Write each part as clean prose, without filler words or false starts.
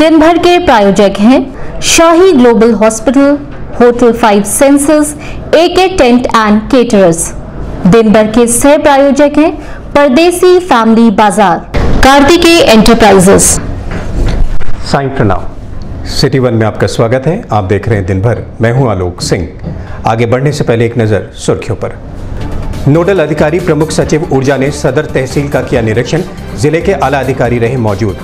दिन भर के प्रायोजक हैं Shahi global hospital, hotel 5 senses, AK tent and caterers. दिन भर के सह प्रायोजक हैं परदेसी फैमिली बाजार, कार्तिकेय एंटरप्राइजेस। साईं प्रणाम। सिटी वन में आपका स्वागत है। आप देख रहे हैं दिन भर। मैं हूं आलोक सिंह। आगे बढ़ने से पहले एक नजर सुर्खियों पर। नोडल अधिकारी प्रमुख सचिव ऊर्जा ने सदर तहसील का किया निरीक्षण। जिले के आला अधिकारी रहे मौजूद।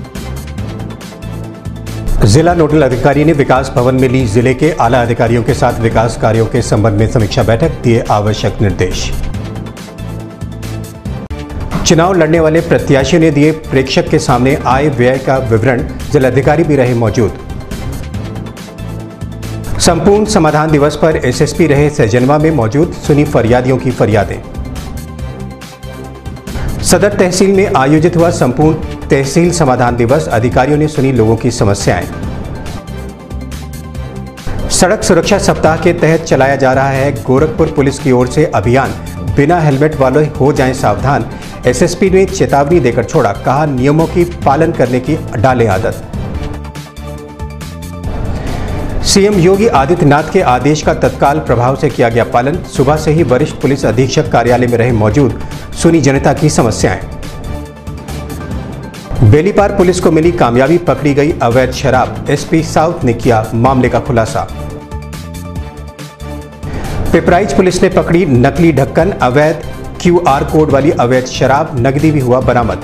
जिला नोडल अधिकारी ने विकास भवन में ली जिले के आला अधिकारियों के साथ विकास कार्यों के संबंध में समीक्षा बैठक, दिए आवश्यक निर्देश। चुनाव लड़ने वाले प्रत्याशियों ने दिए प्रेक्षक के सामने आय व्यय का विवरण। जिलाधिकारी भी रहे मौजूद। संपूर्ण समाधान दिवस पर SSP रहे सैजनवा में मौजूद, सुनी फरियादियों की फरियादें। सदर तहसील में आयोजित हुआ संपूर्ण तहसील समाधान दिवस, अधिकारियों ने सुनी लोगों की समस्याएं। सड़क सुरक्षा सप्ताह के तहत चलाया जा रहा है गोरखपुर पुलिस की ओर से अभियान, बिना हेलमेट वाले हो जाएं सावधान। SSP ने चेतावनी देकर छोड़ा, कहा नियमों की पालन करने की डालें आदत। CM योगी आदित्यनाथ के आदेश का तत्काल प्रभाव से किया गया पालन। सुबह से ही वरिष्ठ पुलिस अधीक्षक कार्यालय में रहे मौजूद, सुनी जनता की समस्याएं। बेलीपार पुलिस को मिली कामयाबी, पकड़ी गई अवैध शराब। SP साउथ ने किया मामले का खुलासा। पिपराइच पुलिस ने पकड़ी नकली ढक्कन, अवैध QR कोड वाली अवैध शराब, नकदी भी हुआ बरामद।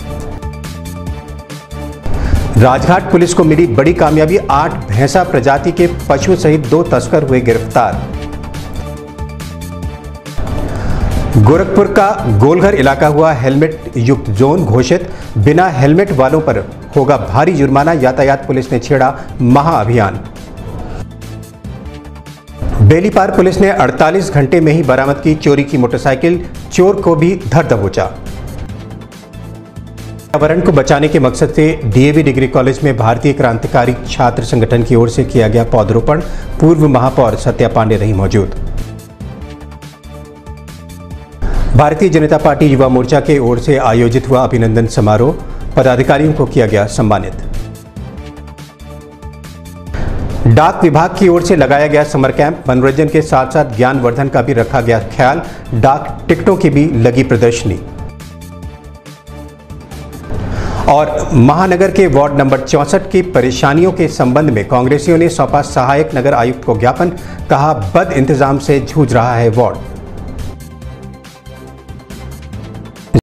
राजघाट पुलिस को मिली बड़ी कामयाबी, 8 भैंसा प्रजाति के पशु सहित 2 तस्कर हुए गिरफ्तार। गोरखपुर का गोलघर इलाका हुआ हेलमेट युक्त जोन घोषित, बिना हेलमेट वालों पर होगा भारी जुर्माना। यातायात पुलिस ने छेड़ा महाअभियान। बेलीपार पुलिस ने 48 घंटे में ही बरामद की चोरी की मोटरसाइकिल, चोर को भी धर दबोचा। पर्यावरण को बचाने के मकसद से DAV डिग्री कॉलेज में भारतीय क्रांतिकारी छात्र संगठन की ओर से किया गया पौधरोपण। पूर्व महापौर सत्या पांडे रही मौजूद। भारतीय जनता पार्टी युवा मोर्चा के ओर से आयोजित हुआ अभिनंदन समारोह, पदाधिकारियों को किया गया सम्मानित। डाक विभाग की ओर से लगाया गया समर कैंप, मनोरंजन के साथ साथ ज्ञानवर्धन का भी रखा गया ख्याल। डाक टिकटों की भी लगी प्रदर्शनी। और महानगर के वार्ड नंबर 64 की परेशानियों के संबंध में कांग्रेसियों ने सौंपा सहायक नगर आयुक्त को ज्ञापन, कहा बद इंतजाम से जूझ रहा है वार्ड।